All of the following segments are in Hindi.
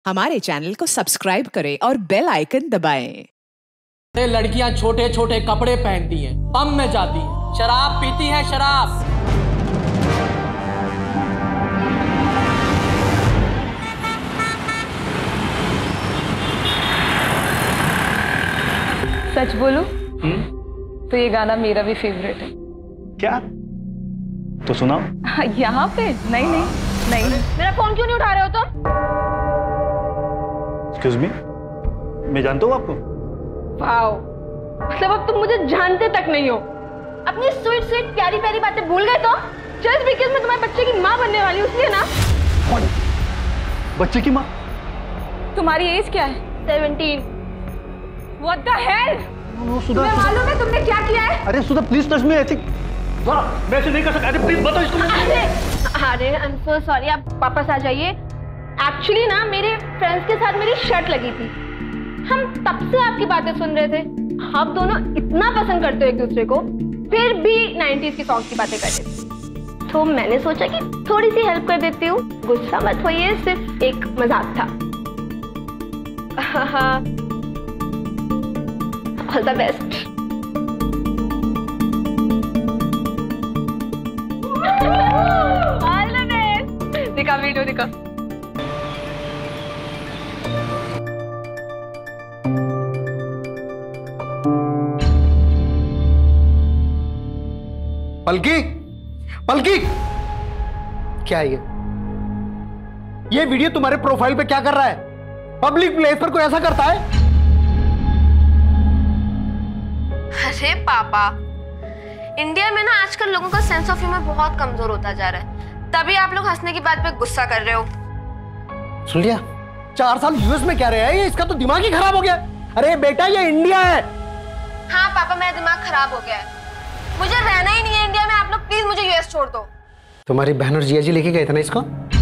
हमारे चैनल को सब्सक्राइब करें और बेल आइकन दबाएं। लड़कियां छोटे छोटे कपड़े पहनती हैं, पब में जाती हैं, शराब पीती हैं, शराब। सच बोलो तो ये गाना मेरा भी फेवरेट है। क्या? तो सुनाओ। यहाँ पे? नहीं नहीं नहीं। मेरा फोन क्यों नहीं उठा रहे हो तुम? एक्सक्यूज मी, मैं जानता हूँ आपको। वाओ, मतलब अब तुम मुझे जानते तक नहीं हो। अपनी स्वीट स्वीट प्यारी प्यारी बातें भूल गए तो? जस्ट बिकॉज़ मैं तुम्हारे बच्चे की माँ बनने वाली हूँ इसलिए ना? बच्चे की माँ? तुम्हारी एज क्या है? 17। What the hell? तुम्हें मालूम है तुमने क्या किया है? अरे सुधा प्लीज टच मी। ऐसे मैं ऐसे नहीं कर सकता। प्लीज बताओ इसको। अरे आई एम सो सॉरी, आप वापस आ जाइए। एक्चुअली ना मेरे फ्रेंड्स के साथ मेरी शर्ट लगी थी, हम तब से आपकी बातें सुन रहे थे। आप दोनों इतना पसंद करते हो एक दूसरे को, फिर भी 90s के सॉन्ग की बातें कर रहे थे। तो मैंने सोचा कि थोड़ी सी हेल्प कर देती हूँ। गुस्सा मत होइए, सिर्फ एक मजाक था। All the best. All the best. दिखा वीडियो दिखा। पलकी, पलकी, क्या है ये वीडियो तुम्हारे प्रोफाइल पे क्या कर रहा है? पब्लिक प्लेस पर कोई ऐसा करता है? अरे पापा, इंडिया में ना आजकल लोगों का सेंस ऑफ ह्यूमर बहुत कमजोर होता जा रहा है, तभी आप लोग हंसने की बात पे गुस्सा कर रहे हो। सुन लिया? 4 साल यूएस में क्या रहा है ये? इसका तो दिमाग ही खराब हो गया। अरे बेटा ये इंडिया है। हाँ पापा, मेरा दिमाग खराब हो गया है, मुझे रहना ही नहीं है इंडिया में। आप लोग प्लीज मुझे यूएस छोड़ दो। तुम्हारी बहन और जिया जी लेके गए थे ना इसको?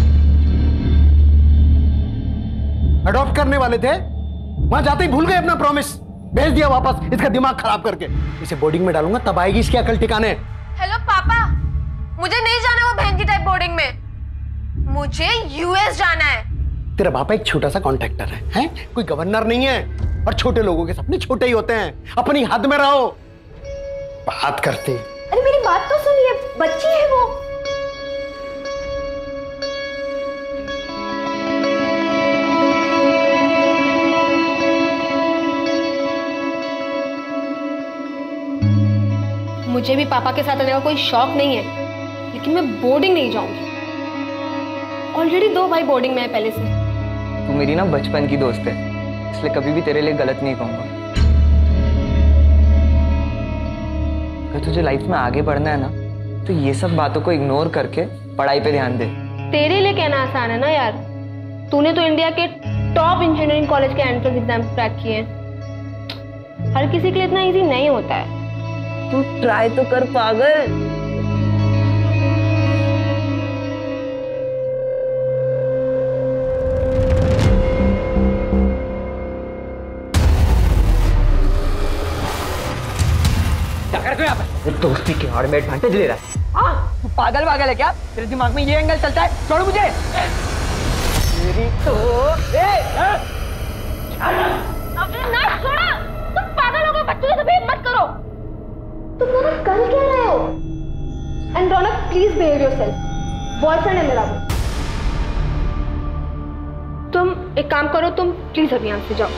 अडॉप्ट करने वाले थे, वहां जाते ही भूल गए अपना प्रॉमिस। भेज दिया वापस इसका दिमाग खराब करके। इसे बोर्डिंग में डालूंगा तब आएगी इसकी अकल ठिकाने। हेलो पापा, मुझे नहीं जाना वो बहन की टाइप बोर्डिंग में, मुझे यूएस जाना है। तेरा पापा एक छोटा सा कॉन्ट्रैक्टर है? कोई गवर्नर नहीं है। और छोटे लोगों के सपने छोटे ही होते हैं। अपनी हद में रहो। बात करते। अरे मेरी बात तो सुनिए, बच्ची है वो। मुझे भी पापा के साथ आने का कोई शौक नहीं है, लेकिन मैं बोर्डिंग नहीं जाऊंगी। ऑलरेडी 2 भाई बोर्डिंग में है पहले से। तू मेरी ना बचपन की दोस्त है, इसलिए कभी भी तेरे लिए गलत नहीं कहूंगा। अगर तुझे लाइफ में आगे बढ़ना है ना, तो ये सब बातों को इग्नोर करके पढ़ाई पे ध्यान दे। तेरे लिए कहना आसान है ना यार, तूने तो इंडिया के टॉप इंजीनियरिंग कॉलेज के एंट्रेंस एग्जाम क्रैक किए हैं। हर किसी के लिए इतना इजी नहीं होता है। तू ट्राई तो कर पागल। दोस्ती के आड़ में एडवांटेज ले रहा है। हाँ, तू पागल है क्या? तेरे दिमाग में ये एंगल चलता है? छोड़ मुझे। मेरी तो अबे ना छोड़ो, तुम पागल हो गए। बच्चों से बिहेव मत करो। तुम दोनों कर क्या रहे हो? And Raunak please behave yourself. Boyfriend है मेरा वो। तुम एक काम करो, तुम प्लीज अभी यहाँ से जाओ।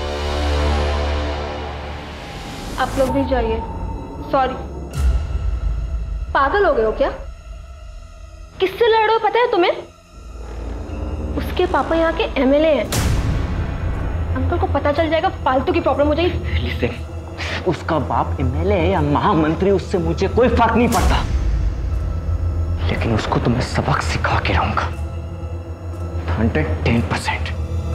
आप लोग भी जाइए। सॉरी। पागल हो गए हो क्या? किससे लड़ रहे हो पता है तुम्हें? उसके पापा यहाँ के एमएलए हैं। अंकल को पता चल जाएगा, फालतू की प्रॉब्लम हो जाएगी। लिसन, उसका बाप एमएलए है या महामंत्री, उससे मुझे कोई फर्क नहीं पड़ता, लेकिन उसको तो मैं सबक सिखा के रहूंगा। 110%।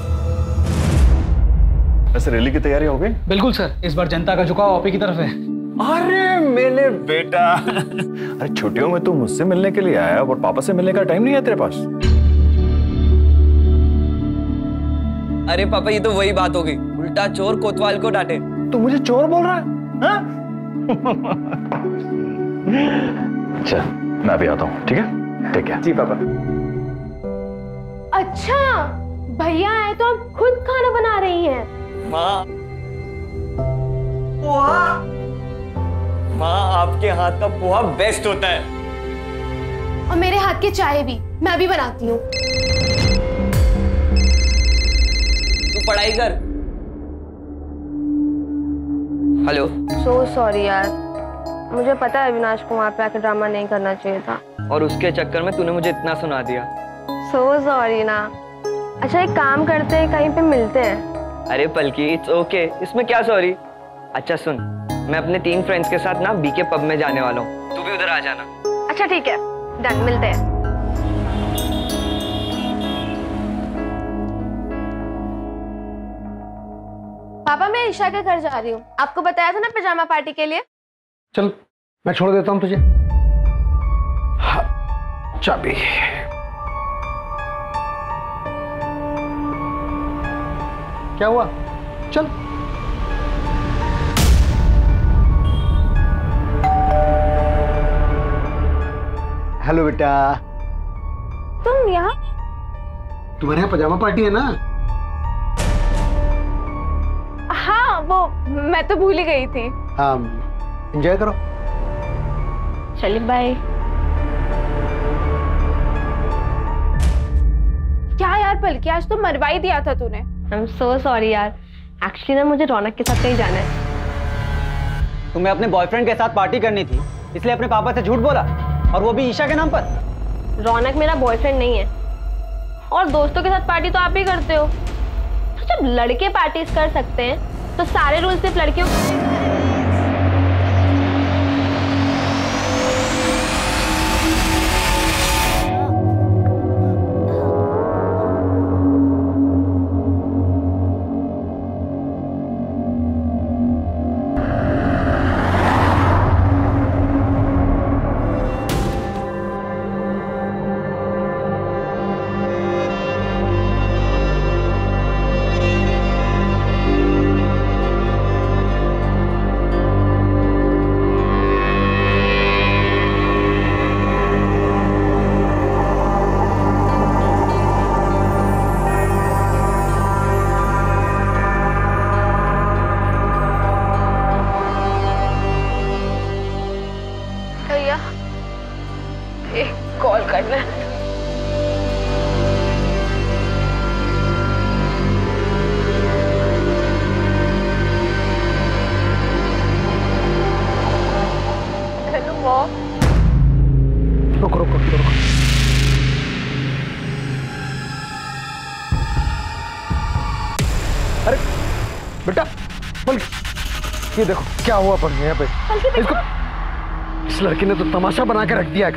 वैसे रैली की तैयारी हो गई? बिल्कुल सर, इस बार जनता का झुकाव ओपी की तरफ है। अरे मेरे बेटा, अरे छुट्टियों में तू मुझसे मिलने के लिए आया और पापा से मिलने का टाइम नहीं है तेरे पास? अरे पापा, ये तो वही बात हो गई, उल्टा चोर कोतवाल को डांटे। तू मुझे चोर बोल रहा है? चल मैं भी आता हूँ, ठीक है? ठीक है जी पापा। अच्छा, भैया आए तो आप खुद खाना बना रही हैं। माँ, पोहा, माँ आपके हाथ का पोहा बेस्ट होता है। और मेरे हाथ की चाय भी, मैं भी बनाती हूँ। तू पढ़ाई कर। हेलो। सो सॉरी यार, मुझे पता है अविनाश को वहाँ पे आकर ड्रामा नहीं करना चाहिए था, और उसके चक्कर में तूने मुझे इतना सुना दिया। सो सॉरी ना। अच्छा एक काम करते हैं, कहीं पे मिलते हैं। अरे पलकी, इट्स ओके, इसमें क्या सॉरी। अच्छा सुन, मैं अपने 3 फ्रेंड्स के साथ ना बीके पब में जाने वाला हूँ, तू भी उधर आ जाना। अच्छा ठीक है, डन, मिलते हैं। पापा मैं ईशा के घर जा रही हूँ, आपको बताया था ना पिजामा पार्टी के लिए। चल मैं छोड़ देता हूँ तुझे। हाँ, चाबी। क्या हुआ? चल। हेलो बेटा। तुम यहाँ? तुम्हारे यहाँ पजामा पार्टी है ना? हाँ, वो मैं तो भूल ही गई थी। हाँ, एंजॉय करो। चलिए बाय। क्या यार पलकी, आज तो मरवा ही दिया था तूने। आई एम सो सॉरी यार, एक्चुअली ना मुझे रौनक के साथ कहीं जाना है। तुम्हें अपने बॉयफ्रेंड के साथ पार्टी करनी थी, इसलिए अपने पापा से झूठ बोला, और वो भी ईशा के नाम पर। रौनक मेरा बॉयफ्रेंड नहीं है, और दोस्तों के साथ पार्टी तो आप ही करते हो। तो जब लड़के पार्टीज कर सकते हैं तो सारे रूल सिर्फ लड़कियों। कॉल करना है। Hello mom. रुको रुको रुको। अरे बेटा ये देखो क्या हुआ पर यहाँ पे। इसको, इस लड़की ने तो तमाशा बना के रख दिया।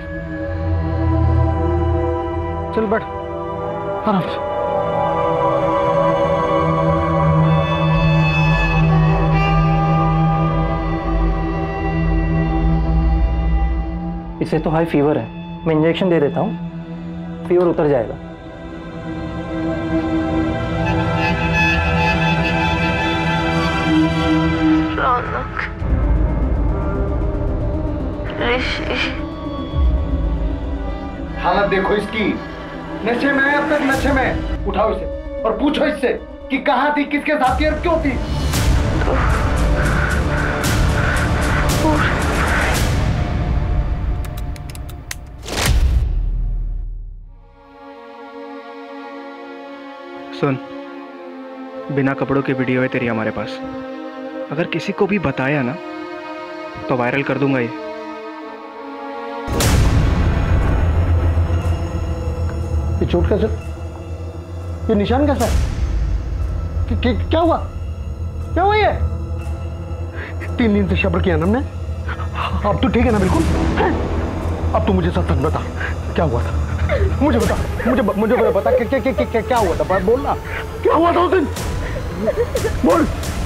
चल बैठ आराम से। इसे तो हाई फीवर है, मैं इंजेक्शन दे देता हूँ, फीवर उतर जाएगा। रौनक, ऋषि, हालत देखो इसकी, नशे में है अब तक, नशे में। उठाओ इसे और पूछो इससे कि कहाँ थी, किसके साथ थी और क्यों थी। सुन, बिना कपड़ों की वीडियो है तेरी हमारे पास। अगर किसी को भी बताया ना तो वायरल कर दूंगा ये। चोट कैसे, ये निशान कैसा है? क्या हुआ, क्या हुआ? ये 3 दिन से शब्र किया ना हमने। अब तो ठीक है ना बिल्कुल? अब तू मुझे सच बता, क्या हुआ था? मुझे बता, मुझे बता क्या हुआ था? बोल ना, क्या हुआ था उस दिन? बोल।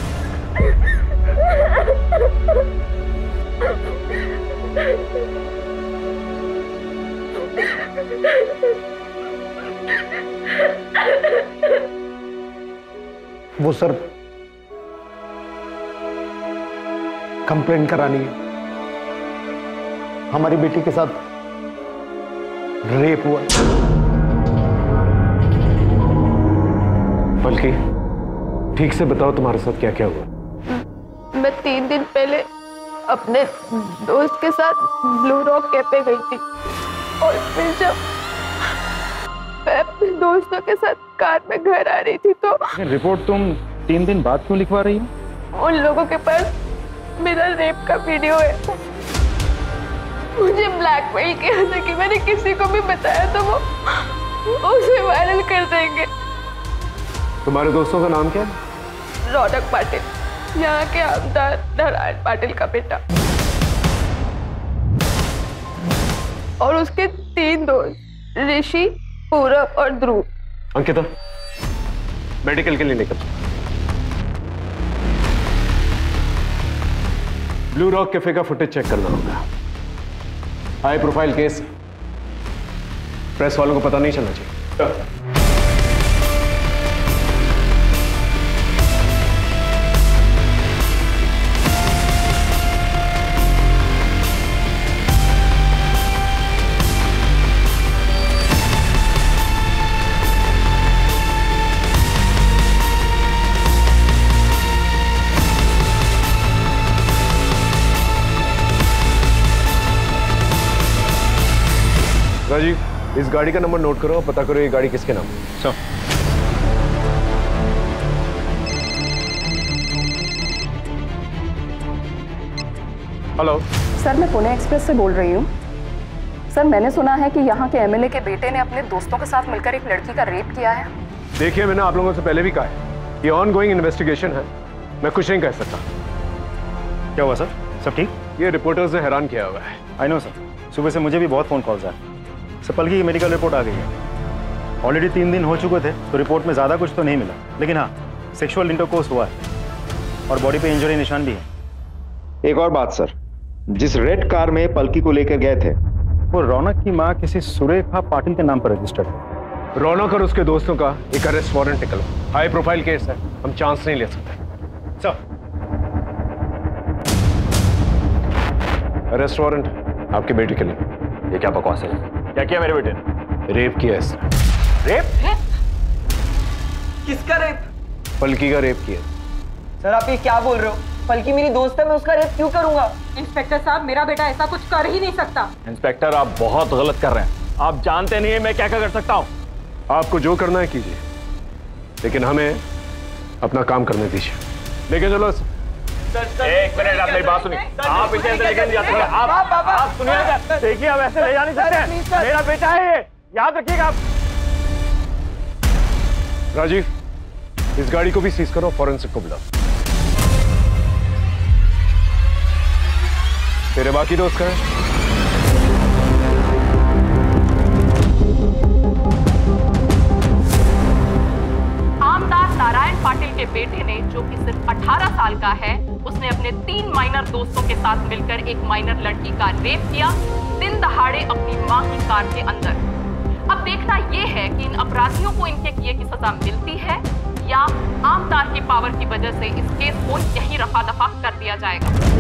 वो सर कंप्लेंट करानी है, हमारी बेटी के साथ रेप हुआ। बल्कि ठीक से बताओ तुम्हारे साथ क्या क्या हुआ? मैं 3 दिन पहले अपने दोस्त के साथ ब्लू रॉक कैफे गई थी और फिर जब मैं अपने दोस्तों के साथ कार में घर आ रही थी तो रिपोर्ट तुम 3 दिन बाद क्यों लिखवा रही हो? उन लोगों के पास मेरा रेप का वीडियो है। मुझे ब्लैकमेल किया था कि मैंने किसी को भी बताया तो वो उसे वायरल कर देंगे। तुम्हारे दोस्तों का नाम क्या है? रौनक पाटिल, यहाँ के आमदार नारायण पाटिल का बेटा, और उसके 3 दोस्त ऋषि, पूरब और ध्रुव। अंकिता, मेडिकल के लिए लेकर ब्लू रॉक कैफे का फुटेज चेक करना होगा। हाई प्रोफाइल केस, प्रेस वालों को पता नहीं चलना चाहिए। राजीव, इस गाड़ी का नंबर नोट करो, पता करो ये गाड़ी किसके नाम है। सर। हेलो सर, मैं पुणे एक्सप्रेस से बोल रही हूँ। सर, मैंने सुना है कि यहाँ के एमएलए के बेटे ने अपने दोस्तों के साथ मिलकर एक लड़की का रेप किया है। देखिए, मैंने आप लोगों से पहले भी कहा है, ये ऑनगोइंग इन्वेस्टिगेशन है, मैं कुछ नहीं कह सकता। क्या हुआ सर? सब ठीक? ये रिपोर्टर्स ने हैरान किया हुआ है। आई नो सर, सुबह से मुझे भी बहुत फोन कॉल्स आए। सर, पलकी की मेडिकल रिपोर्ट आ गई है। ऑलरेडी 3 दिन हो चुके थे तो रिपोर्ट में ज़्यादा कुछ तो नहीं मिला, लेकिन हाँ, सेक्सुअल इंटरकोर्स हुआ है और बॉडी पे इंजरी निशान भी है। एक और बात सर, जिस रेड कार में पलकी को लेकर गए थे वो रौनक की माँ किसी सुरेखा पाटिल के नाम पर रजिस्टर्ड है। रौनक और उसके दोस्तों का एक अरेस्ट वारंट निकला। हाई प्रोफाइल केस है, हम चांस नहीं ले सकते। सर, अरेस्ट वारंट आपके बेटे के लिए। ये क्या बकवास है? क्या किया मेरे बेटे ने? रेप किया इसने। रेप? किसका रेप? पलकी का रेप किया। सर, आप ये क्या बोल रहे हो? पलकी मेरी दोस्त है, मैं उसका रेप क्यों करूंगा? इंस्पेक्टर साहब, मेरा बेटा ऐसा कुछ कर ही नहीं सकता। इंस्पेक्टर, आप बहुत गलत कर रहे हैं। आप जानते नहीं है मैं क्या क्या कर सकता हूँ। आपको जो करना है कीजिए, लेकिन हमें अपना काम करने दीजिए। लेके चलो। एक मिनट, आप मेरी बात सुनिए। आप इसे ऐसे लेकर नहीं जा सकते। आप सुनिए, देखिए, आप ऐसे ले जा नहीं सकते। मेरा बेटा है ये, याद रखिएगा आप। राजीव, इस गाड़ी को भी सीज करो, फॉरेंसिक को बुलाओ। तेरे बाकी दोस्त कहाँ हैं? आमदार नारायण पाटिल के बेटे ने, जो कि सिर्फ 18 साल का है, उसने अपने 3 माइनर दोस्तों के साथ मिलकर एक माइनर लड़की का रेप किया, दिन दहाड़े अपनी मां की कार के अंदर। अब देखना यह है कि इन अपराधियों को इनके किए की सजा मिलती है या आमदार की पावर की वजह से इस केस को यहीं रफा दफा कर दिया जाएगा।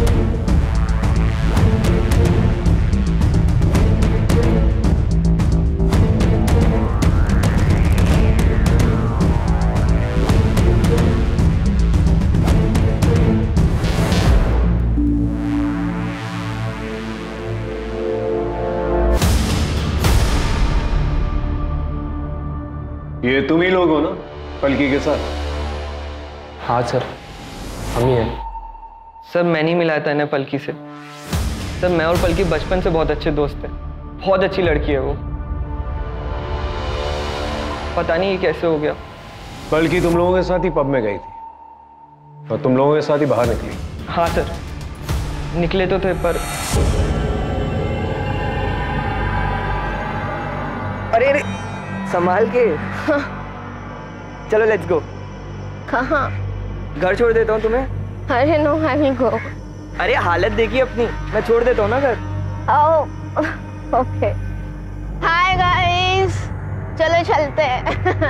ये तुम ही लोग हो ना पलकी के साथ? हाँ सर, हम ही हैं। सर, मैं नहीं मिलाया था इन्हें पलकी से। सर, मैं और पलकी बचपन से बहुत अच्छे दोस्त हैं। बहुत अच्छी लड़की है वो। पता नहीं ये कैसे हो गया। पलकी तुम लोगों के साथ ही पब में गई थी और तुम लोगों के साथ ही बाहर निकली। हाँ सर, निकले तो थे पर। अरे संभाल के। हाँ। चलो लेट्स गो। कहाँ? घर छोड़ देता हूँ तुम्हें। अरे नो, आई विल गो। अरे हालत देखिए अपनी, मैं छोड़ देता हूँ ना घर। ओके। हाय गाइस, चलो चलते हैं।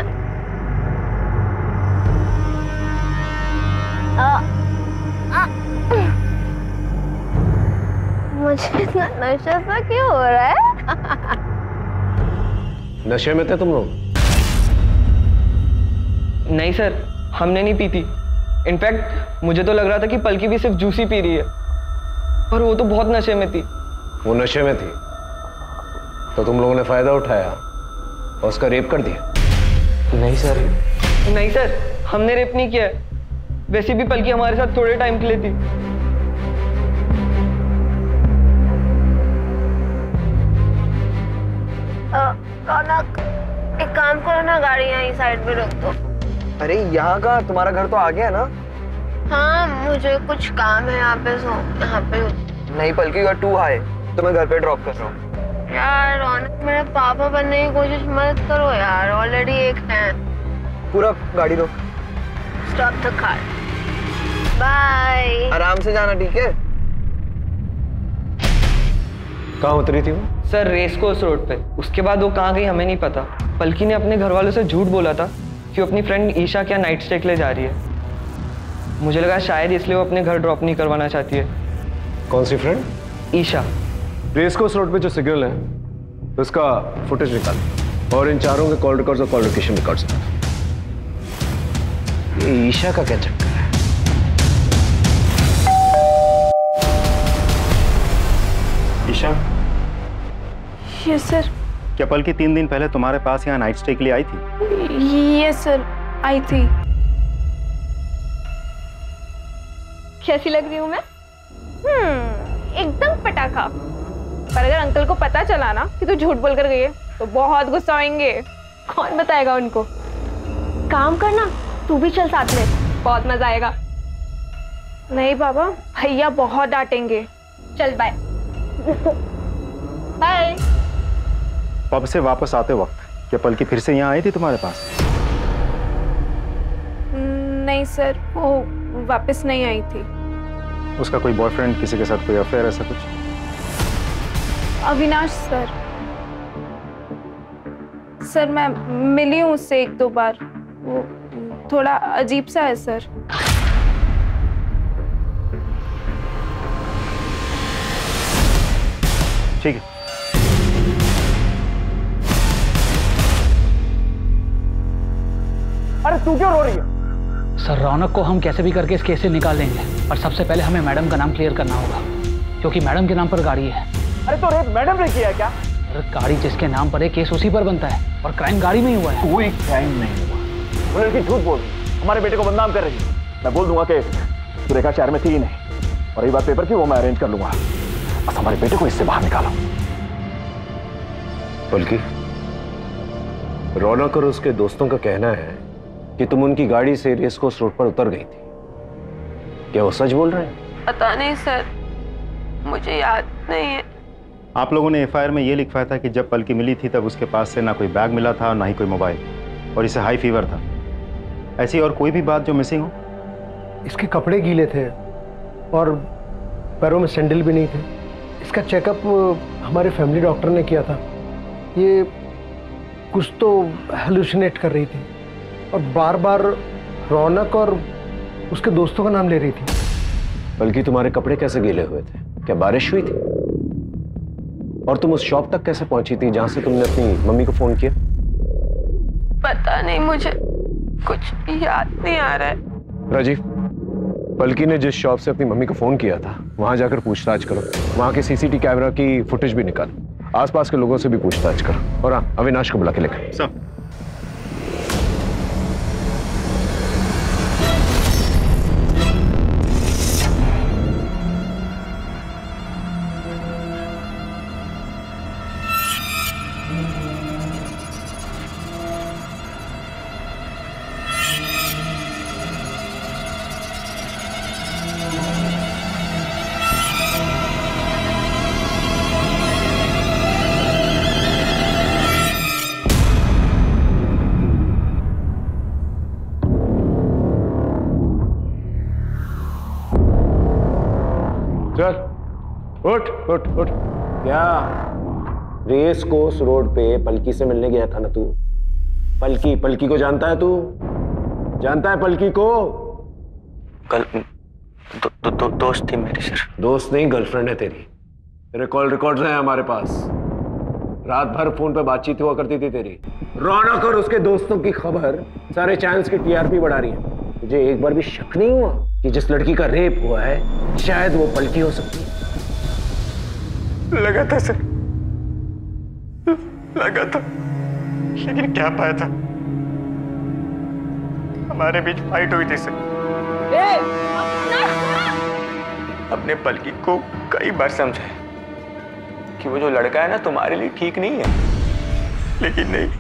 मुझे इतना नशा सा क्यों हो रहा है? नशे में थे तुम लोग? नहीं सर, हमने नहीं पी थी। इनफैक्ट मुझे तो लग रहा था कि पलकी भी सिर्फ जूस ही पी रही है, पर वो तो बहुत नशे में थी। वो नशे में थी तो तुम लोगों ने फायदा उठाया और उसका रेप कर दिया? नहीं सर, नहीं सर, हमने रेप नहीं किया है। वैसे भी पलकी हमारे साथ थोड़े टाइम के लिए थी। रौनक, एक काम करो ना, गाड़ी यहीं साइड में रोक दो। अरे यहाँ का, तुम्हारा घर तो आ गया ना? हाँ, मुझे कुछ काम है यहाँ पे, सो यहाँ पे। नहीं Palki, you are too high, तो मैं घर पे ड्रॉप कर रहा हूँ। यार रौनक, मेरे पापा बनने की कोशिश मत करो यार, ऑलरेडी एक है। पूरा गाड़ी रोक। Stop the car. बाय। आराम से जाना, ठीक है? कहाँ उतरी थी वो? सर रेस कोर्स रोड पे। उसके बाद वो कहाँ गई हमें नहीं पता। पलकी ने अपने घर वालों से झूठ बोला था कि वो अपनी फ्रेंड ईशा क्या नाइट स्टे के लिए जा रही है। मुझे लगा शायद इसलिए वो अपने घर ड्रॉप नहीं करवाना चाहती है। कौन सी friend? Isha. Race course road पे जो सिग्नल है उसका फुटेज निकाल और इन चारों के कॉल रिकॉर्ड्स और कॉल लोकेशन रिकॉर्ड्स। ये ईशा का क्या चक्कर है? Isha, yes sir. क्या पलकी 3 दिन पहले तुम्हारे पास यहाँ नाइट स्टे के लिए आई थी? यस सर, आई थी। कैसी लग रही हूँ मैं? एकदम पटाखा। पर अगर अंकल को पता चला ना कि तू झूठ बोल कर गई है तो बहुत गुस्सा होंगे। कौन बताएगा उनको? काम करना, तू भी चल साथ में, बहुत मजा आएगा। नहीं बाबा, भैया बहुत डांटेंगे। चल बाय। बाय। पब से वापस आते वक्त क्या पलकी फिर से यहाँ आई थी तुम्हारे पास? नहीं सर, वो वापस नहीं आई थी। उसका कोई बॉयफ्रेंड, किसी के साथ कोई अफेयर, ऐसा कुछ? अविनाश सर। सर मैं मिली हूँ उससे 1-2 बार। वो थोड़ा अजीब सा है सर। ठीक है। अरे तू क्यों रो रही है? सर रौनक को हम कैसे भी करके इस केस से निकाल लेंगे, पर सबसे पहले हमें मैडम का नाम क्लियर करना होगा, क्योंकि मैडम के नाम पर गाड़ी है। अरे तो रेप मैडम ने किया क्या? अरे गाड़ी जिसके नाम पर है, केस उसी पर बनता है, और क्राइम गाड़ी में ही हुआ है। कोई क्राइम नहीं हुआ। वो लड़की झूठ बोल रही, हमारे बेटे को बदनाम कर रही है। मैं बोल दूंगा कि सुरेखा शहर में थी ही नहीं, और ये बात पेपर की वो मैं अरेंज कर लूंगा। बस हमारे बेटे को इससे बाहर निकालो। बल्कि रौनक और उसके दोस्तों का कहना है कि तुम उनकी गाड़ी से रेस कोर्स रोड पर उतर गई थी। क्या वो सच बोल रहे हैं? पता नहीं सर, मुझे याद नहीं है। आप लोगों ने एफआईआर में ये लिखवाया था कि जब पलकी मिली थी तब उसके पास से ना कोई बैग मिला था, ना ही कोई मोबाइल, और इसे हाई फीवर था। ऐसी और कोई भी बात जो मिसिंग हो? इसके कपड़े गीले थे और पैरों में सैंडल भी नहीं थे। इसका चेकअप हमारे फैमिली डॉक्टर ने किया था। ये कुछ तो हेलुसिनेट कर रही थी और बार बार रौनक और उसके दोस्तों का नाम ले रही थी। बल्कि तुम्हारे कपड़े कैसे गीले हुए थे? क्या बारिश हुई थी? और तुम उस शॉप तक कैसे पहुंची थी जहां से तुमने अपनी मम्मी को फोन किया? पता नहीं, मुझे कुछ याद नहीं आ रहा है। राजीव, पलकी ने जिस शॉप से अपनी मम्मी को फोन किया था वहां जाकर पूछताछ करो। वहां के सीसीटीवी कैमरा की फुटेज भी निकालो। आसपास के लोगों से भी पूछताछ करो। और हाँ, अविनाश को बुला के लेकर। सब चल उठ उठ उठ। क्या रेस कोर्स रोड पे पलकी से मिलने गया था ना तू? पलकी, पलकी को जानता है तू? जानता है पलकी को? कल दोस्त थी मेरी सर। दोस्त नहीं, गर्लफ्रेंड है तेरी। तेरे कॉल रिकॉर्ड्स हैं हमारे पास। रात भर फोन पे बातचीत हुआ करती थी तेरी। रौनक और उसके दोस्तों की खबर सारे चैनल्स की टीआरपी बढ़ा रही है। तुझे एक बार भी शक नहीं हुआ कि जिस लड़की का रेप हुआ है शायद वो पलकी हो सकती है? लगा था सर, लगा था, लेकिन क्या पाया था, हमारे बीच फाइट हुई थी सर। अपने पलकी को कई बार समझाया कि वो जो लड़का है ना तुम्हारे लिए ठीक नहीं है, लेकिन नहीं,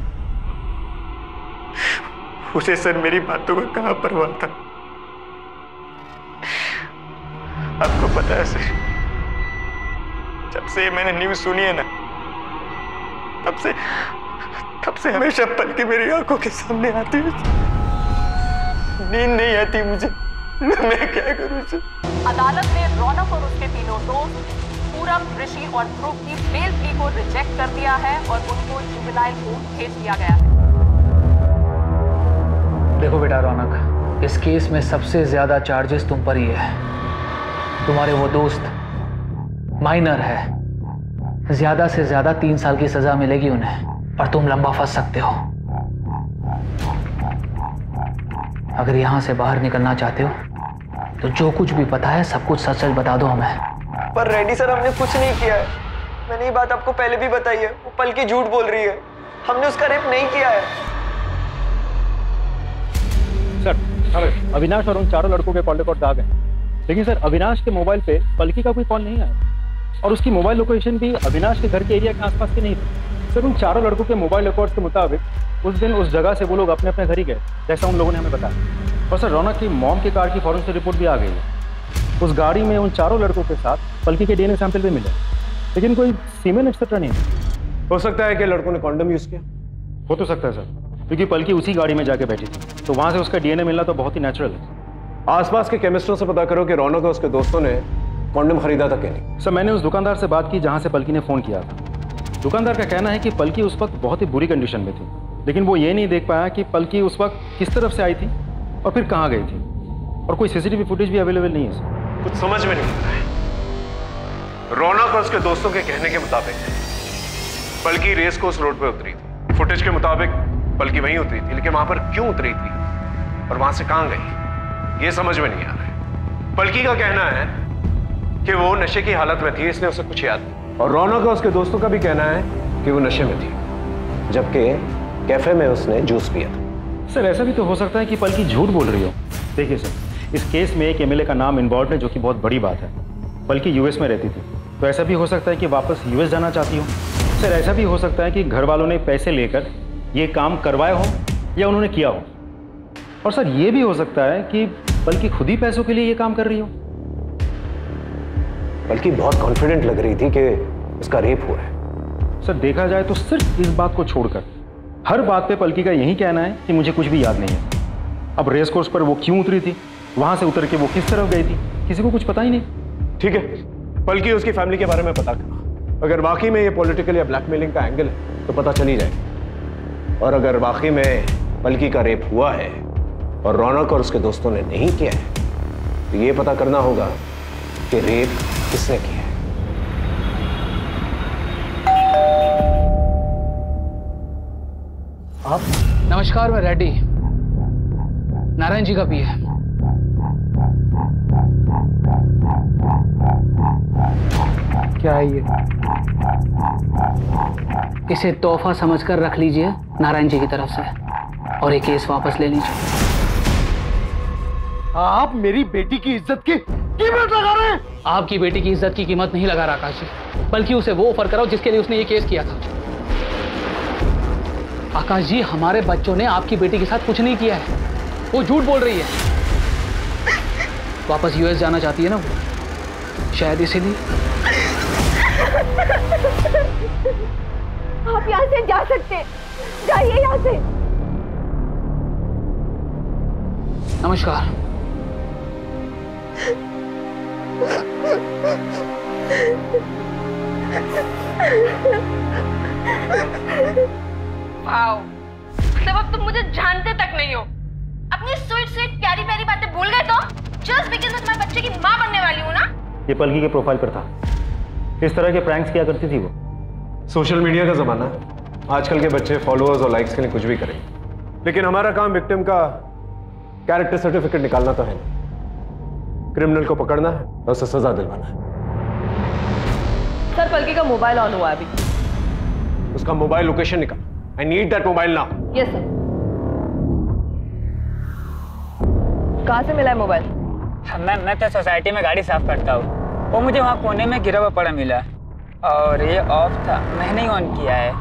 उसे सर मेरी बातों का कहां परवाह था। आपको पता है सर, जब से मैंने न्यूज सुनी है ना, तब से हमेशा पलकी मेरी आंखों के सामने आती है। नींद नहीं आती मुझे, मैं क्या करूं सर? अदालत ने रौनक और उसके तीनों दोस्त पूरब, ऋषि और ध्रुव की बेल प्ली को रिजेक्ट कर दिया है और उनको जुवेनाइल होम भेज दिया गया है। देखो बेटा रौनक, इस केस में सबसे ज्यादा चार्जेस तुम पर ही है। तुम्हारे वो दोस्त माइनर है, ज्यादा से ज्यादा 3 साल की सजा मिलेगी उन्हें, और तुम लंबा फंस सकते हो। अगर यहां से बाहर निकलना चाहते हो तो जो कुछ भी पता है सब कुछ सच सच बता दो हमें। पर रेड्डी सर, हमने कुछ नहीं किया है। मैंने ये बात आपको पहले भी बताई है। वो पलकी झूठ बोल रही है, हमने उसका रेप नहीं किया है। सर, अविनाश और उन चारों लड़कों के कॉल रिकॉर्ड आ गए, लेकिन सर अविनाश के मोबाइल पे पलकी का कोई कॉल नहीं आया और उसकी मोबाइल लोकेशन भी अविनाश के घर के एरिया के आसपास की नहीं थी। सर, उन चारों लड़कों के मोबाइल रिकॉर्ड्स के मुताबिक उस दिन उस जगह से वो लोग अपने अपने घर ही गए, जैसा उन लोगों ने हमें बताया। और सर, रौनक की मॉम की कार की फॉरेंसिक रिपोर्ट भी आ गई है। उस गाड़ी में उन चारों लड़कों के साथ पलकी के डीएनए सैंपल भी मिले, लेकिन कोई सीमेन एक्सेट्रा नहीं। हो सकता है कि लड़कों ने कॉन्डम यूज किया। हो तो सकता है सर, क्योंकि पलकी उसी गाड़ी में जाके बैठी थी, तो वहां से उसका डीएनए मिलना तो बहुत ही नेचुरल है। आसपास के केमिस्टों से पता करो कि रौनक और उसके दोस्तों ने कॉन्डम खरीदा था कि नहीं। सर, मैंने उस दुकानदार से बात की जहां से पलकी ने फोन किया था। दुकानदार का कहना है कि पलकी उस वक्त बहुत ही बुरी कंडीशन में थी, लेकिन वो ये नहीं देख पाया कि पलकी उस वक्त किस तरफ से आई थी और फिर कहाँ गई थी, और कोई सीसीटीवी फुटेज भी अवेलेबल नहीं है सर। कुछ समझ में नहीं आता है। रौनक और उसके दोस्तों के कहने के मुताबिक पलकी रेस कोर्स रोड पे उतरी थी। फुटेज के मुताबिक पलकी वहीं उतरी थी, लेकिन वहां पर क्यों उतरी थी और वहां से कहां गई, ये समझ में नहीं आ रहा है। पलकी का कहना है कि वो नशे की हालत में थी, इसलिए उसे कुछ याद नहीं, और रौनक और उसके दोस्तों का भी कहना है कि वो नशे में थी, जबकि कैफे में उसने जूस पिया था। सर, ऐसा भी तो हो सकता है कि पलकी झूठ बोल रही हो। देखिए सर, इस केस में एक एमएलए का नाम इन्वॉल्व है, जो कि बहुत बड़ी बात है। पलकी यूएस में रहती थी, तो ऐसा भी हो सकता है कि वापस यूएस जाना चाहती हो। सर, ऐसा भी हो सकता है कि घर वालों ने पैसे लेकर ये काम करवाए हो या उन्होंने किया हो। और सर, ये भी हो सकता है कि पलकी खुद ही पैसों के लिए ये काम कर रही हो। पलकी बहुत कॉन्फिडेंट लग रही थी कि उसका रेप हुआ है। सर, देखा जाए तो सिर्फ इस बात को छोड़कर हर बात पे पलकी का यही कहना है कि मुझे कुछ भी याद नहीं है। अब रेस कोर्स पर वो क्यों उतरी थी, वहां से उतर के वो किस तरफ गई थी, किसी को कुछ पता ही नहीं। ठीक है, पलकी उसकी फैमिली के बारे में पता करो। अगर वाकई में ये पॉलिटिकल या ब्लैकमेलिंग का एंगल है तो पता चल ही जाएगा, और अगर वाकई में पलकी का रेप हुआ है और रौनक और उसके दोस्तों ने नहीं किया है, तो ये पता करना होगा कि रेप किसने किया है। आप? नमस्कार, मैं रेड्डी, नारायण जी का पीए। क्या है ये? इसे तोहफा समझकर रख लीजिए नारायण जी की तरफ से, और ये केस वापस ले लीजिए। आप मेरी बेटी की इज्जत की कीमत लगा रहे हैं? आपकी बेटी की इज्जत की कीमत नहीं लगा रहा आकाश जी, बल्कि उसे वो ऑफर कराओ जिसके लिए उसने ये केस किया था। आकाश जी, हमारे बच्चों ने आपकी बेटी के साथ कुछ नहीं किया है, वो झूठ बोल रही है। वापस यूएस जाना चाहती है ना वो, शायद इसीलिए। आप यहाँ से जा सकते, जाइए यहाँ से। नमस्कार। वाओ, मतलब अब तुम मुझे जानते तक नहीं हो। अपनी स्वीट स्वीट प्यारी प्यारी बातें भूल गए तो? जस्ट बिकॉज़ मैं तुम्हारे बच्चे की माँ बनने वाली हूँ ना। ये पलकी के प्रोफाइल पर था, इस तरह के प्रैंक्स किया करती थी वो। सोशल मीडिया का जमाना है, आजकल के बच्चे फॉलोअर्स और लाइक्स के लिए कुछ भी करें, लेकिन हमारा काम विक्टिम का कैरेक्टर सर्टिफिकेट निकालना तो है नहीं। क्रिमिनल को पकड़ना है और उसे सजा दिलवाना है। सर पलकी का मोबाइल ऑन हुआ अभी। उसका मोबाइल लोकेशन निकाल। I need that mobile now. Yes sir. कहाँ से मिला है मोबाइल? मैं तो सोसाइटी में गाड़ी साफ करता हूँ, वो मुझे वहाँ कोने में गिरा हुआ पड़ा मिला और ये ऑफ था, मैंने ही ऑन किया है।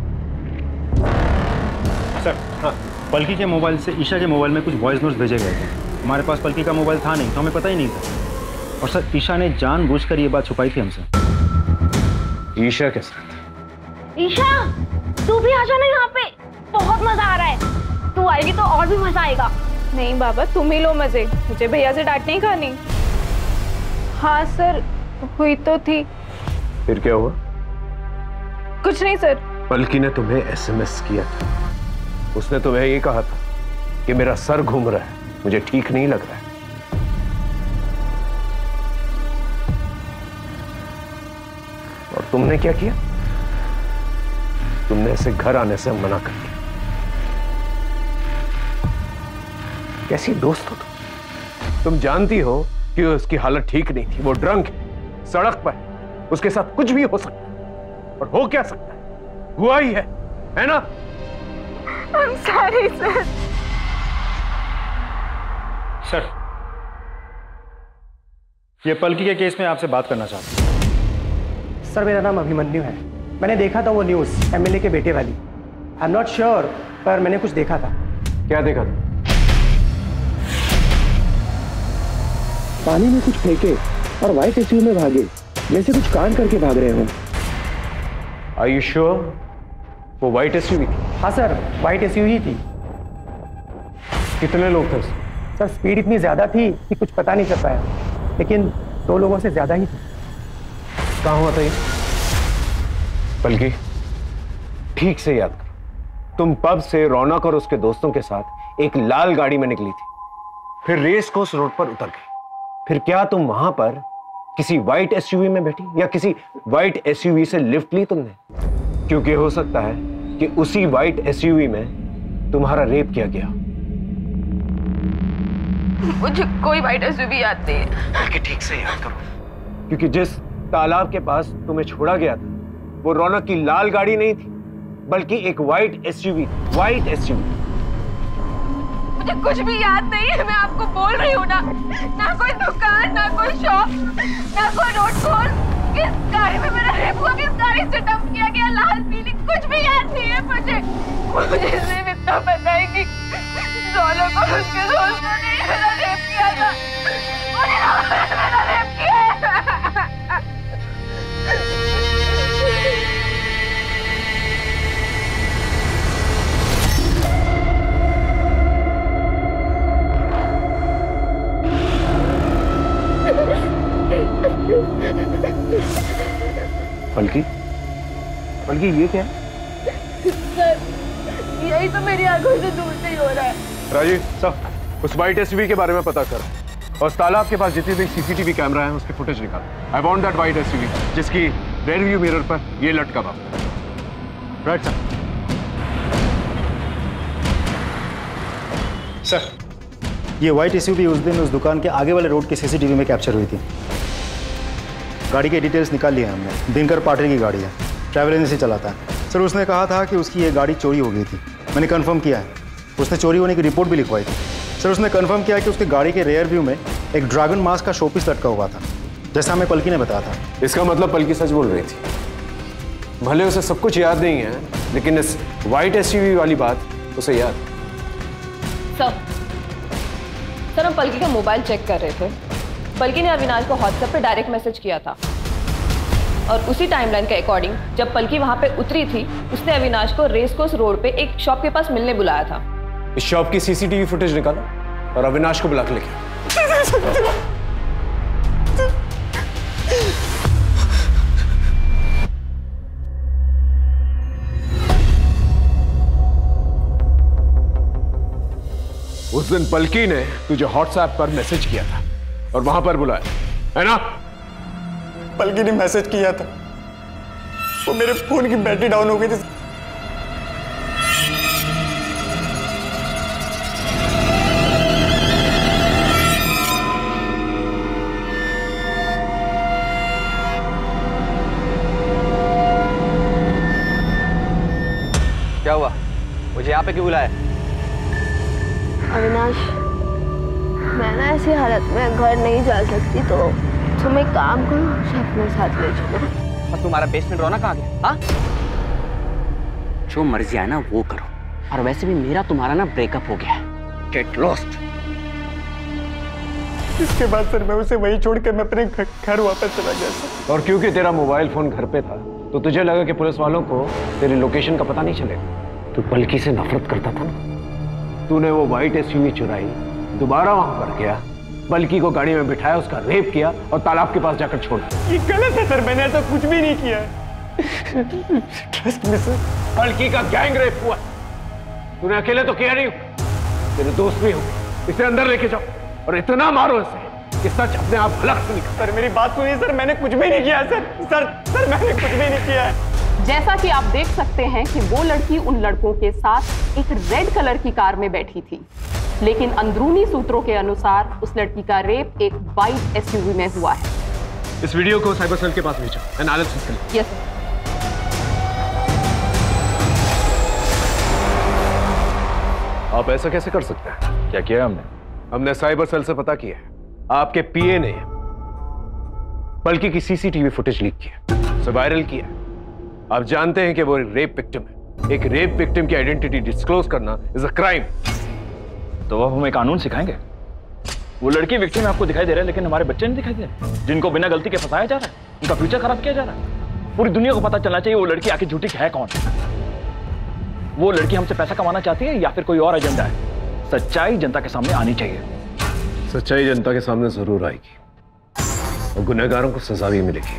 सर हाँ, पलकी के मोबाइल से ईशा के मोबाइल में कुछ वॉइस नोट्स भेजे गए थे। हमारे पास पलकी का मोबाइल था नहीं, तो हमें पता ही नहीं था। और सर ईशा ने जानबूझकर ये बात छुपाई थी हमसे। ईशा के साथ? ईशा तू भी आ जाना यहाँ पे, बहुत मजा आ रहा है। तू आएगी तो और भी मजा आएगा। नहीं बाबा तुम ही लो मजे, मुझे भैया से डांट नहीं खानी। हाँ सर हुई तो थी। फिर क्या हुआ? कुछ नहीं सर। पलकी ने तुम्हें एसएमएस किया था, उसने तुम्हें ये कहा था कि मेरा सर घूम रहा है, मुझे ठीक नहीं लग रहा है। और तुमने क्या किया? तुमने इसे घर आने से मना कर दिया। कैसी दोस्त हो तुम जानती हो कि उसकी हालत ठीक नहीं थी, वो ड्रंक है, सड़क पर है, उसके साथ कुछ भी हो सकता है। और हो क्या सकता है, हुआ ही है ना? I'm sorry sir. सर ये पलकी के केस में आपसे बात करना चाहता हूँ। सर मेरा नाम अभिमन्यु है, मैंने देखा था वो न्यूज़ एमएलए के बेटे वाली। आई एम नॉट श्योर, पर मैंने कुछ देखा था। क्या देखा था? पानी में कुछ फेंके और व्हाइट एसयूवी में भागे, जैसे कुछ कांड करके भाग रहे हो। Are you sure? वो व्हाइट एसयूवी थी? हाँ सर व्हाइट एसयूवी थी। कितने लोग थे? सर स्पीड इतनी ज्यादा थी कि कुछ पता नहीं चल पाया, लेकिन 2 लोगों से ज्यादा ही थी। कहाँ हुआ था ये? बल्कि ठीक से याद करो, तुम पब से रौनक और उसके दोस्तों के साथ एक लाल गाड़ी में निकली थी, फिर रेस कोर्स रोड पर उतर गई। फिर क्या तुम वहां पर किसी व्हाइट एसयूवी में बैठी या किसी व्हाइट एसयूवी से लिफ्ट ली तुमने? क्योंकि हो सकता है कि उसी व्हाइट एसयूवी में तुम्हारा रेप किया गया। मुझे कोई व्हाइट एसयूवी याद नहीं है। बल्कि ठीक से याद करो, क्योंकि जिस तालाब के पास तुम्हें छोड़ा गया था वो रौनक की लाल गाड़ी नहीं थी, बल्कि एक व्हाइट एसयूवी। White SUV. मुझे कुछ भी याद नहीं है, मैं आपको बोल रही हूँ ना। ना कोई दुकान, ना कोई शॉप, ना कोई रोड कॉल। किस गाड़ी में मेरा रेप हुआ, किस गाड़ी से डंप किया गया, लाल पीली, कुछ भी याद नहीं है मुझे। मुझे सिर्फ इतना पता है कि रौनक और उसके दोस्तों ने मेरा रेप किया था। मेरा रेप किया है। पलकी, पलकी ये क्या है? सर यही तो मेरी आंखों से दूर से ही हो रहा है। राजीव साहब उस व्हाइट एसयूवी के बारे में पता कर और तालाब के पास जितनी भी सीसीटीवी कैमरा है उसकी फुटेज निकाल। I want that white SUV जिसकी रेयर व्यू मिरर पर ये लटका हुआ। राइट सर ये व्हाइट एसयूवी उस दिन उस दुकान के आगे वाले रोड के सीसीटीवी में कैप्चर हुई थी। गाड़ी के डिटेल्स निकाल लिए हमने। दिनकर पाटिल की गाड़ी है, ट्रैवल एजेंसी चलाता है। सर उसने कहा था कि उसकी ये गाड़ी चोरी हो गई थी, मैंने कंफर्म किया है। उसने चोरी होने की रिपोर्ट भी लिखवाई थी। सर उसने कंफर्म किया कि उसकी गाड़ी के रेयर व्यू में एक ड्रैगन मास्क का शोपीस लटका हुआ था, जैसा हमें पलकी ने बताया था। इसका मतलब पलकी सच बोल रही थी। भले उसे सब कुछ याद नहीं है, लेकिन इस व्हाइट एसयूवी वाली बात उसे याद। सर हम पलकी का मोबाइल चेक कर रहे थे। पलकी ने अविनाश को व्हाट्सएप पे डायरेक्ट मैसेज किया था और उसी टाइमलाइन के अकॉर्डिंग जब पलकी वहां पे उतरी थी उसने अविनाश को रेस कोर्स रोड पे एक शॉप के पास मिलने बुलाया था। इस शॉप की सीसीटीवी फुटेज निकालो और अविनाश को बुला के लेके आओ। उस दिन पलकी ने तुझे व्हाट्सएप पर मैसेज किया था और वहां पर बुलाया, है ना? पलकी ने मैसेज किया था। वो मेरे फोन की बैटरी डाउन हो गई थी। क्या हुआ? मुझे यहाँ पे क्यों बुलाया? अविनाश, मैं ना ऐसी हालत में घर नहीं जा सकती, तो तुम एक काम करो, मुझे अपने साथ ले चलो। और तुम्हारा बेस्ट फ्रेंड रोना कहाँ गया? हाँ? जो मर्जी है ना वो करो, और वैसे भी मेरा तुम्हारा ना ब्रेकअप हो गया है। Get lost. इसके बाद सर मैं उसे वही छोड़ के मैं अपने घर वापस चला गया सर। और क्योंकि तेरा मोबाइल फोन घर पे था तो तुझे लगा कि पुलिस वालों को तेरी लोकेशन का पता नहीं चलेगा। तू पलकी से नफरत करता था ना। तूने वो व्हाइट एसयूवी चुराई, दोबारा वहां पर गया, पलकी को गाड़ी में बिठाया, उसका रेप किया और तालाब के पास जाकर छोड़ा। ये गलत है सर, मैंने ऐसा कुछ भी नहीं किया। Trust me sir. पलकी का गैंग रेप हुआ। तूने अकेले तो किया नहीं, तेरे दोस्त भी हो। इसे अंदर लेके जाओ और इतना मारो इसे कि सच अपने आप हलक से निकले। सर मेरी बात सुनिए सर, मैंने कुछ भी नहीं किया सर मैंने कुछ भी नहीं किया है। जैसा कि आप देख सकते हैं कि वो लड़की उन लड़कों के साथ एक रेड कलर की कार में बैठी थी, लेकिन अंदरूनी सूत्रों के अनुसार उस लड़की का रेप एक व्हाइट एसयूवी में हुआ है। इस वीडियो को साइबर सेल के पास भेजो, एनालिसिस के लिए। Yes sir. आप ऐसा कैसे कर सकते हैं? क्या किया हमने साइबर सेल से पता किया है, आपके पीए ने पलकी की सीसीटीवी फुटेज लीक किया, उसे वायरल किया। आप जानते हैं कि वो रेप विक्टिम है। एक रेप विक्टिम की आइडेंटिटी डिस्क्लोज करना इज अ क्राइम। तो अब हमें कानून सिखाएंगे? वो लड़की विक्टिम आपको दिखाई दे रहा है, लेकिन हमारे बच्चे नहीं दिखाई दे रहे, जिनको बिना गलती के फंसाया जा रहा है, उनका फ्यूचर खराब किया जा रहा है। पूरी दुनिया को पता चलना चाहिए वो लड़की आखिर झूठी है कौन। वो लड़की हमसे पैसा कमाना चाहती है या फिर कोई और एजेंडा है? सच्चाई जनता के सामने आनी चाहिए। सच्चाई जनता के सामने जरूर आएगी और गुनहगारों को सजा भी मिलेगी।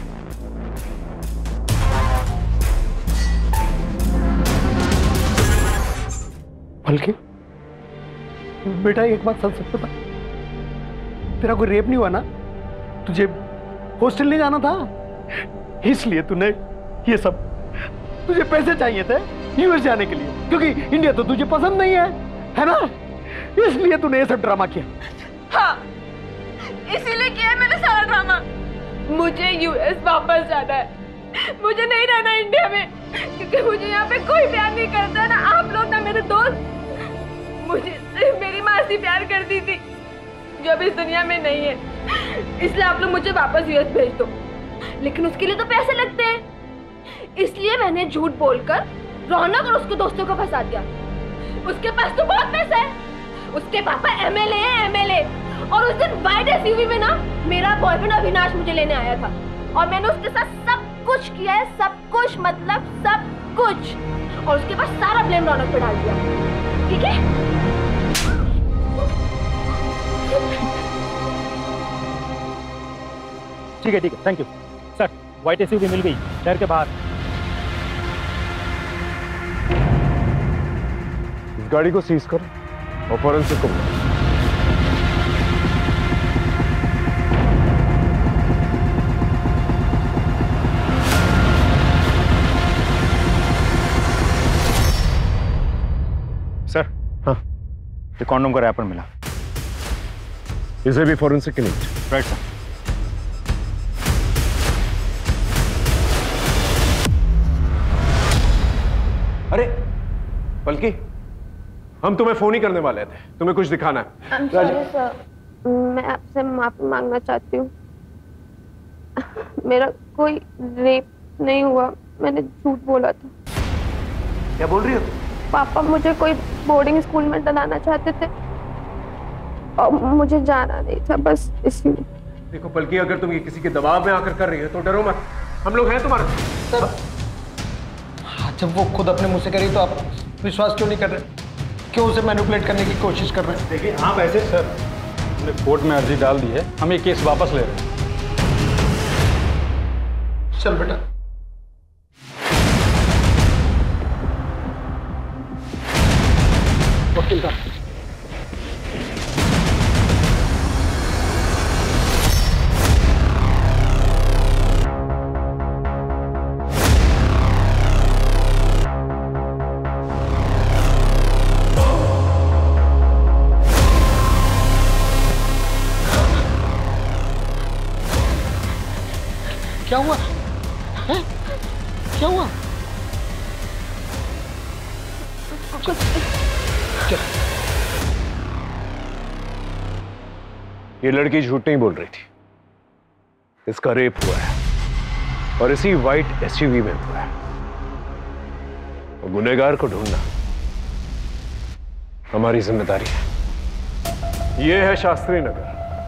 पलकी, बेटा एक बात सच बता, तेरा कोई रेप नहीं हुआ ना? तुझे हॉस्टल नहीं जाना था, इसलिए तूने ये सब, तुझे पैसे चाहिए थे यूएस जाने के लिए, क्योंकि इंडिया तो तुझे पसंद नहीं है ना? इसलिए तूने ये सब ड्रामा किया। हाँ, इसीलिए किया है मैंने सारा ड्रामा। मुझे यूएस वापस जाना है, मुझे नहीं रहना इंडिया में, क्योंकि मुझे यहाँ पे कोई प्यार नहीं करता, ना आप लोग ना मेरे दोस्त। मुझे सिर्फ मेरी मासी प्यार करती थी, जो अब इस दुनिया में नहीं है। इसलिए आप लोग मुझे वापस यूएस भेज दो, लेकिन उसके लिए तो पैसे लगते हैं। इसलिए मैंने झूठ बोलकर रौनक और उसके दोस्तों को फंसा दिया। उसके पास तो बहुत पैसा है, उसके पापा एमएलए हैं, एमएलए। और उस दिन व्हाइट एसयूवी में ना मेरा बॉयफ्रेंड अविनाश मुझे लेने आया था, और मैंने उसके साथ सब कुछ किया है, सब कुछ मतलब सब कुछ। और उसके बाद सारा ब्लेम रौनक पे डाल दिया, ठीक है? ठीक है, thank you sir. White SUV मिल गई शहर के बाहर। इस गाड़ी को सीज करो और फॉरेंसिक को बुलाओ। सर, हाँ, ये कॉन्डोम का रैपर मिला। इसे भी फॉरेंसिक के लिए। Right sir. अरे पलकी, हम तुम्हें फोन ही करने वाले थे, तुम्हें कुछ दिखाना है। I'm sorry, sir. मैं आपसे माफी मांगना चाहती हूँ। मेरा कोई रेप नहीं हुआ, मैंने झूठ बोला था। क्या बोल रही हो? पापा मुझे कोई बोर्डिंग स्कूल में डलाना चाहते थे और मुझे जाना नहीं था, बस इसलिए। देखो पलकी, अगर तुम ये किसी के दबाव में आकर कर रही हो तो डरो मत, हम लोग हैं तुम्हारे साथ। जब वो खुद अपने मुंह से करी तो आप विश्वास क्यों नहीं कर रहे? क्यों उसे मैनिपुलेट करने की कोशिश कर रहे हैं? देखिए आप ऐसे सर, हमने कोर्ट में अर्जी डाल दी है, हम ये केस वापस ले रहे हैं। चल बेटा। वकील साहब, क्या हुआ है? क्या हुआ? ये लड़की झूठ नहीं बोल रही थी। इसका रेप हुआ है और इसी वाइट एसयूवी में हुआ है। और गुनहगार को ढूंढना हमारी जिम्मेदारी है। यह है शास्त्री नगर।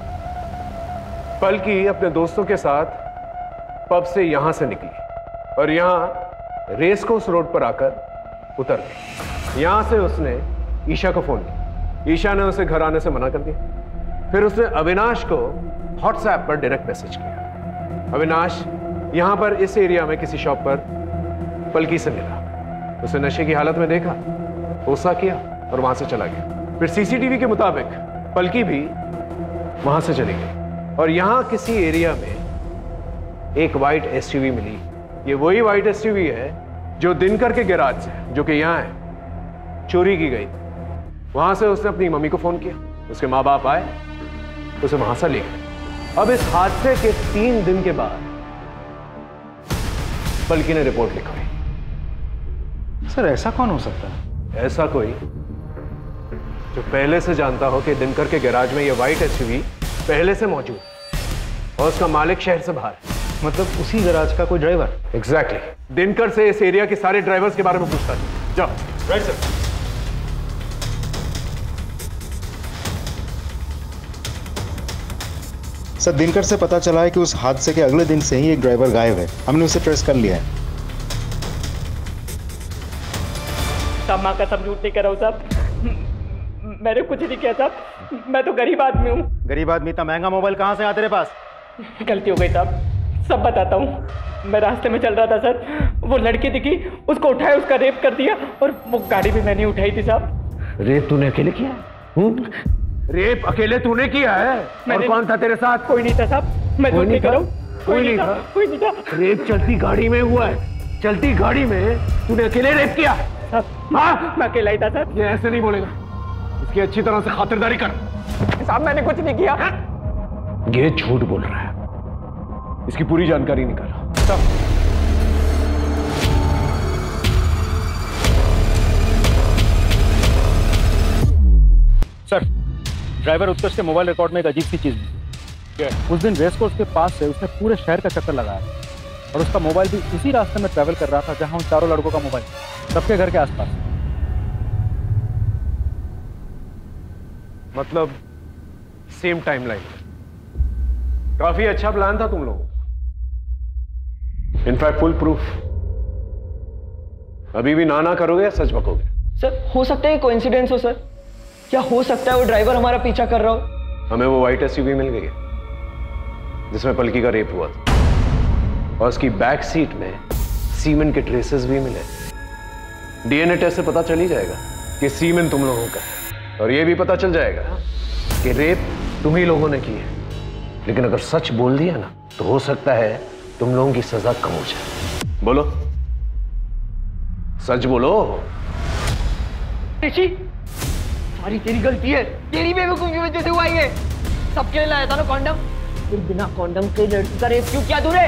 पलकी अपने दोस्तों के साथ पब से यहां से निकली और यहां रेस कोर्स रोड पर आकर उतर गई। यहां से उसने ईशा को फोन किया। ईशा ने उसे घर आने से मना कर दिया। फिर उसने अविनाश को व्हाट्सएप पर डायरेक्ट मैसेज किया। अविनाश यहां पर इस एरिया में किसी शॉप पर पलकी से मिला। उसे नशे की हालत में देखा, गुस्सा किया और वहां से चला गया। फिर सीसीटीवी के मुताबिक पलकी भी वहां से चली गई और यहां किसी एरिया में एक वाइट एसयूवी मिली। ये वही वाइट एसयूवी है जो दिनकर के गैराज से, जो कि यहां है, चोरी की गई। वहां से उसने अपनी मम्मी को फोन किया। उसके माँ बाप आए, उसे वहां से ले गए। अब इस हादसे के 3 दिन के बाद पलकी ने रिपोर्ट लिखवाई। सर ऐसा कौन हो सकता है? ऐसा कोई जो पहले से जानता हो कि दिनकर के गैराज में यह वाइट एसयूवी पहले से मौजूद और उसका मालिक शहर से बाहर है। मतलब उसी गैराज का कोई ड्राइवर? एग्जैक्टली। दिनकर से इस एरिया के सारे ड्राइवर्स के बारे में पूछता है। जाओ। Right sir. सर दिनकर से पता चला है कि उस हादसे के अगले दिन से ही एक ड्राइवर गायब है। हमने उसे ट्रेस कर लिया है। सब माँ का सब झूठ नहीं कर रहा हूँ साहब। मैंने कुछ नहीं किया साहब। मैं तो गरीब आदमी हूँ। गरीब आदमी? इतना महंगा मोबाइल कहाँ से आया तेरे पास? गलती हो गई साहब, सब बताता हूँ। मैं रास्ते में चल रहा था सर, वो लड़की दिखी, उसको उठाया, उसका रेप कर दिया और वो गाड़ी भी मैंने उठाई थी साहब। रेप तूने अकेले किया है? रेप अकेले तूने किया है? और कौन था तेरे साथ? कोई नहीं था साहब। मैं कोई नहीं था? कोई नहीं था। कोई नहीं था। रेप चलती गाड़ी में हुआ है। चलती गाड़ी में तूने अकेले रेप किया? हाँ, मैं अकेला ही था सर। ये ऐसे नहीं बोलेगा, इसकी अच्छी तरह से खातिरदारी कर। साहब मैंने कुछ नहीं किया। ये झूठ बोल रहा है, इसकी पूरी जानकारी निकालो। सर, ड्राइवर उत्कर्ष के मोबाइल रिकॉर्ड में एक अजीब सी चीज मिली। उस दिन रेस कोर्स के पास से उसने पूरे शहर का चक्कर लगाया और उसका मोबाइल भी उसी रास्ते में ट्रैवल कर रहा था जहां उन चारों लड़कों का मोबाइल, सबके घर के आसपास। मतलब सेम टाइमलाइन। काफी अच्छा प्लान था तुम लोगों का। In fact full proof. अभी भी ना करोगे या सच बकोगे? सर हो सकता है कोइंसिडेंस हो सर, क्या हो सकता है वो ड्राइवर हमारा पीछा कर रहा हो। हमें वो वाइट एसयूवी मिल गई है जिसमें पलकी का रेप हुआ था और उसकी बैक सीट में सीमेन के ट्रेसेस भी मिले। डीएनए टेस्ट से पता चल ही जाएगा कि सीमेन तुम लोगों का है और यह भी पता चल जाएगा कि रेप तुम ही लोगों ने की है। लेकिन अगर सच बोल दिया ना तो हो सकता है तुम लोगों की सजा कम हो जाए। बोलो, सच बोलो। ऋषि, सारी तेरी गलती है, तेरी बेवकूफी की वजह से हुआ ये। सबके लिए लाया था ना कॉन्डम, फिर बिना कॉन्डम के लड़की का रेप क्यों किया तूने?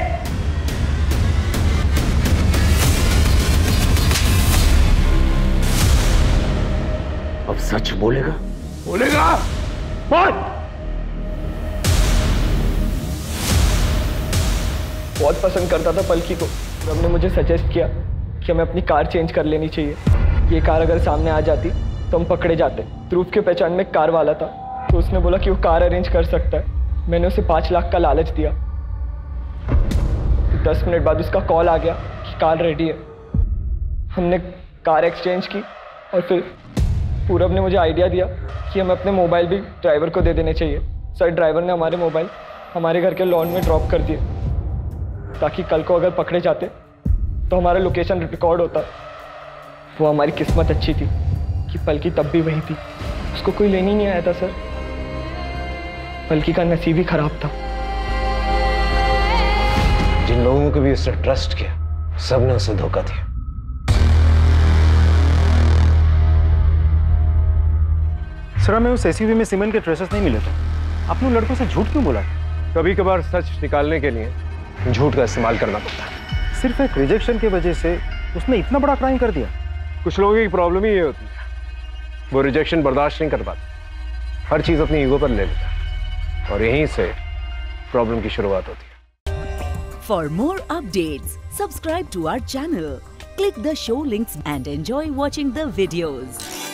अब सच बोलेगा? बोलेगा? बोल। बहुत पसंद करता था पलकी को। हमने मुझे सजेस्ट किया कि हमें अपनी कार चेंज कर लेनी चाहिए। ये कार अगर सामने आ जाती तो हम पकड़े जाते। प्रूफ के पहचान में कार वाला था तो उसने बोला कि वो कार अरेंज कर सकता है। मैंने उसे 5 लाख का लालच दिया। 10 मिनट बाद उसका कॉल आ गया कि कार रेडी है। हमने कार एक्सचेंज की और फिर पूरब ने मुझे आइडिया दिया कि हमें अपने मोबाइल भी ड्राइवर को दे देने चाहिए। सर ड्राइवर ने हमारे मोबाइल हमारे घर के लॉन में ड्रॉप कर दिए ताकि कल को अगर पकड़े जाते तो हमारा लोकेशन रिकॉर्ड होता। वो हमारी किस्मत अच्छी थी कि पलकी तब भी वही थी, उसको कोई लेने नहीं आया था सर। पलकी का नसीब ही खराब था। जिन लोगों को भी उसने ट्रस्ट किया सबने उसे धोखा दिया। सर हमें उस एसयूवी में सीमेंट के ट्रेसेस नहीं मिले थे। आपने लड़कों से झूठ क्यों बोला? कभी कभार सच निकालने के लिए झूठ का इस्तेमाल करना पड़ता है। सिर्फ एक रिजेक्शन की वजह से उसने इतना बड़ा क्राइम कर दिया। कुछ लोगों की प्रॉब्लम ही ये होती है, वो रिजेक्शन बर्दाश्त नहीं कर पाते, हर चीज अपनी ईगो पर ले लेता है और यहीं से प्रॉब्लम की शुरुआत होती है। For more updates, subscribe to our channel, click the show links and enjoy watching the videos.